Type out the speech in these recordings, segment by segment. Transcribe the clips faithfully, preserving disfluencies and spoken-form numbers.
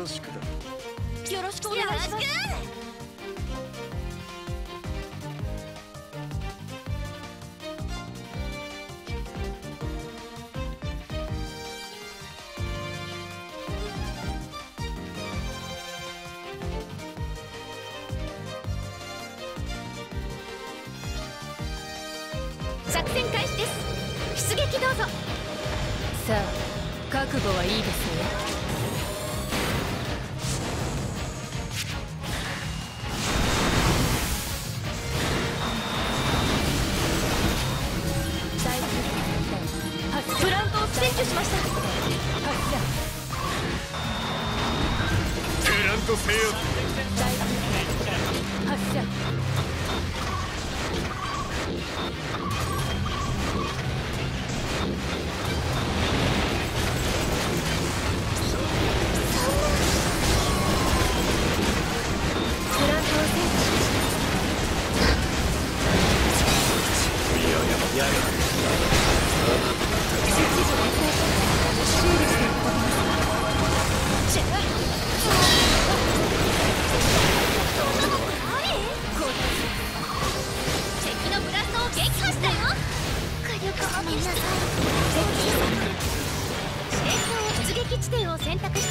ろしくだ。 よろしくお願いします。作戦開始です。出撃どうぞ。さあ、覚悟はいいですね。プラントを占拠しました。 プラント制圧。 発射。地点を選択して。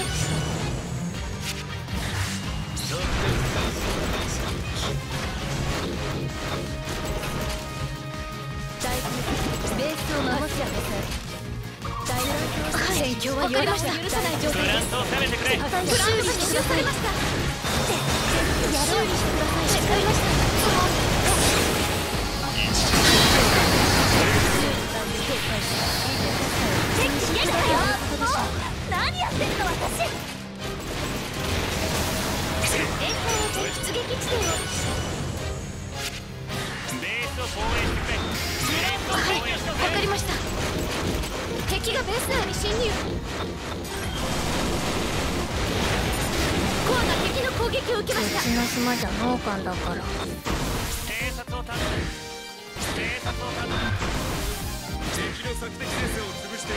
ベースを守ってください。戦況は許さない状態です。プラントを攻めてくれ。プラントが使用されました。修理してください。わかりました。敵撃破よ。何やってんの私。援護を出撃地点を。 ベースを防衛してくれ。 はい、わかりました。敵がベース内に侵入。コアが敵の攻撃を受けました。 うちの島じゃ農家だから。 偵察を頼む。偵察を頼む。敵の索敵戦線を潰している。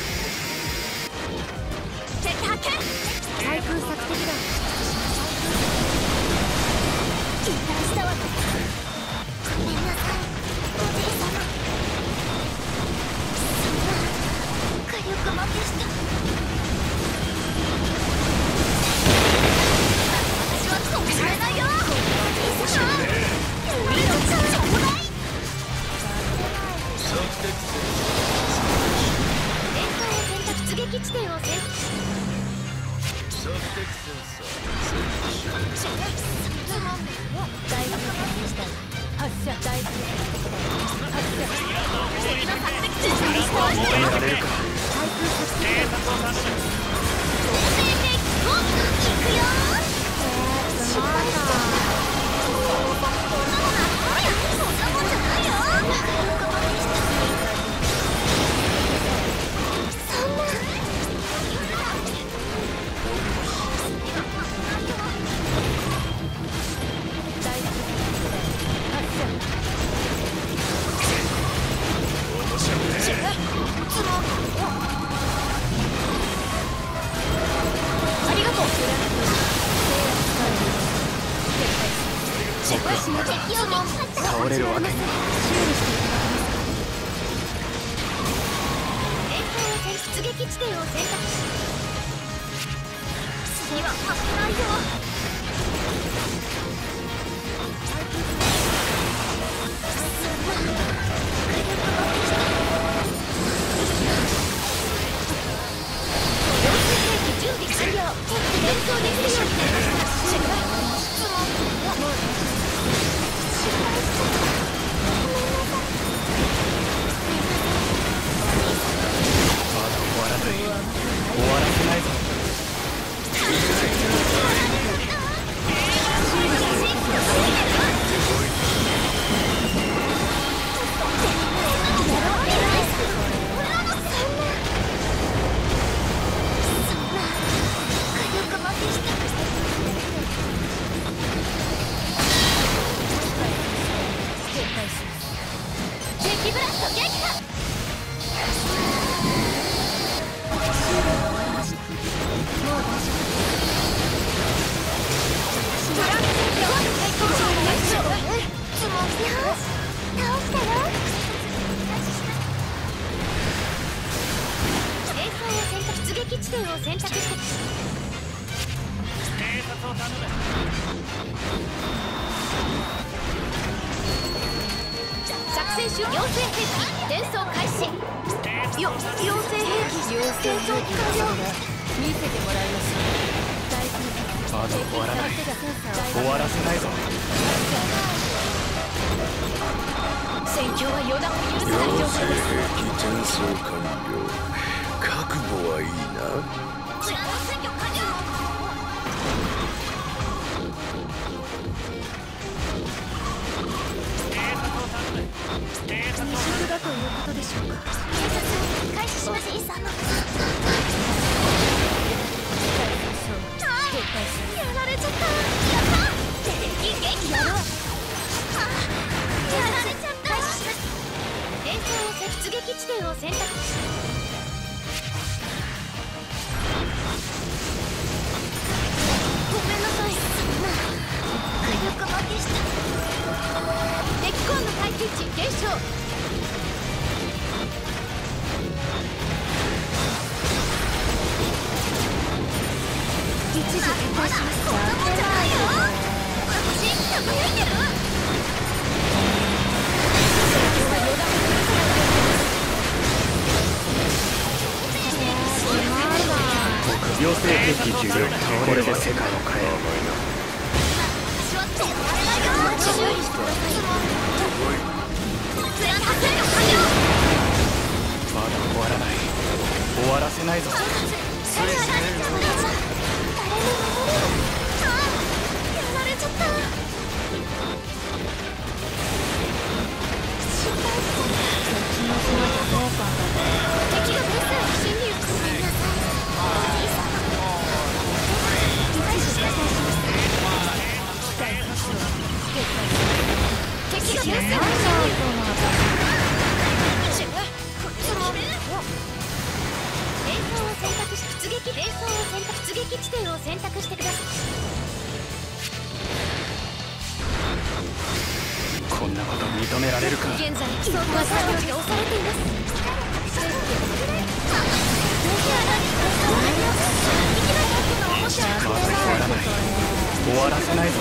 敵発見。 対空索敵だ。 油断したわ。ごめんなさい、おじい様。そんな火力負けした。私は止められないよ。おじい様、命ちょうだい。連邦を選択。出撃地点を選択。 索敵戦大丈夫でした。発射。大丈夫。発射。 敵の索敵戦線を防衛してください。 偵察を頼む。 同盟兵器を行くよ。 つまんない。 そんなもんないや。そんなもんじゃないよ。そんな。ありがとう。敵を撃破した。 倒れるわけに。 連邦を出撃地点を選択し。次は危ないよ。準備完了。戦闘できるようになりました。 まだ終わらない。終わらせないぞ。 地点を選択して。 偵察を頼む。 作戦終了。妖精兵器伝送開始。よ妖精兵器妖精兵器の見せてもらいましょう。大空まだ終わらない。終わらせないぞ。 戦況は予断を許さない状態です。 妖精兵器転送完了。覚悟はいいな。 プラン選挙完了。 未熟だということでしょうか。 偵察開始します。インさんのやられちゃった。やった敵撃だ。やられちゃった。開始します。連装を出撃地点を選択し。ごめんなさい。火力負けした。敵コンの耐久値減少。一時撤退します。こんなもんじゃないよ。私輝いてる。 妖精兵器重要。これで世界を変える。 私は手を張れないよ。修理してください。プラン発生完了。 まだ終わらない。終わらせないぞ。 誰やられちゃった。誰も守れない。ああ、やられちゃった。心配してる。 敵の島でどうか敵がベースへ侵入。ごめんなさい。おじいさん。開始しました。敵がベースへ侵入。連装を選択し出撃。連装を選択。出撃地点を選択してください。 こんなこと認められるか。 現在装甲作業が押されています。 まだ終わらない。終わらせないぞ。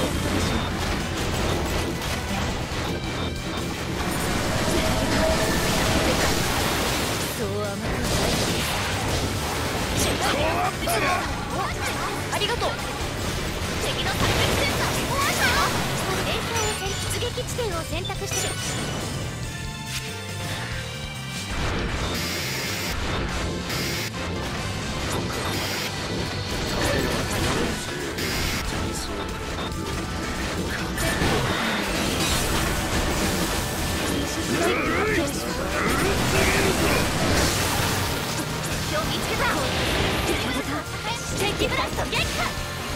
そう甘くない。 ありがとう。敵の対面センサー壊したよ。連装を選出撃地点を選択してる。今日見つけた。敵ブラスト撃破。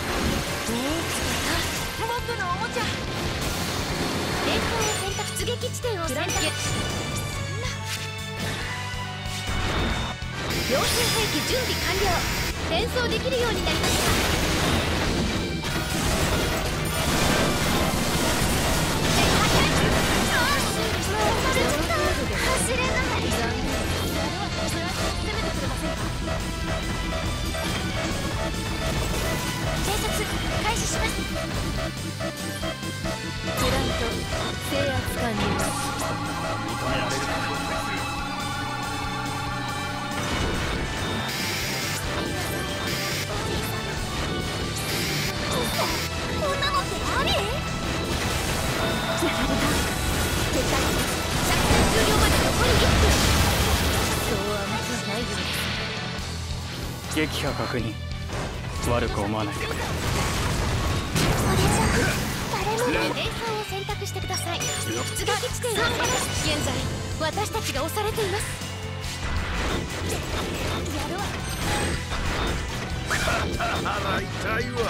僕のおもちゃ。連装を選択。出撃地点を選択。妖精兵器準備完了。連装できるようになりました。走れない。偵察開始します。 プラント制圧完了。 認められるか。 こんなのってあり？やられた。撤退。作戦終了まで残りいっぷん。 そう甘くないようです。 撃破確認。悪く思わないでくれ。 それじゃあ誰も連装を選択してください。出撃地点を選択。現在私たちが押されています。やるわ。 腹痛いわ。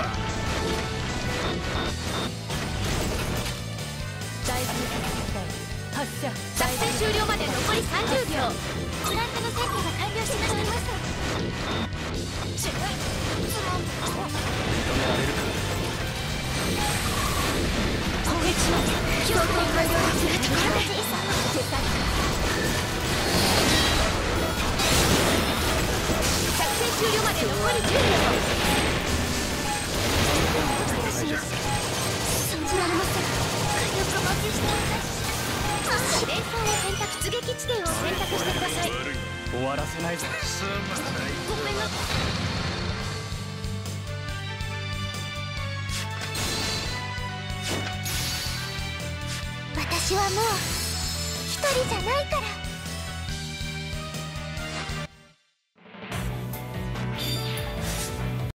大空発射。 作戦終了まで残りさんじゅうびょう。プラントの選挙が完了しました。認められるか。 攻撃します。強行完了するところで撤退。作戦終終了まで残りじゅうびょう。私には信じられません。火力待ちしています。連想を選択、出撃地点を選択してください。 終わらせないぞ。 ごめんなさい。私はもう一人じゃないから。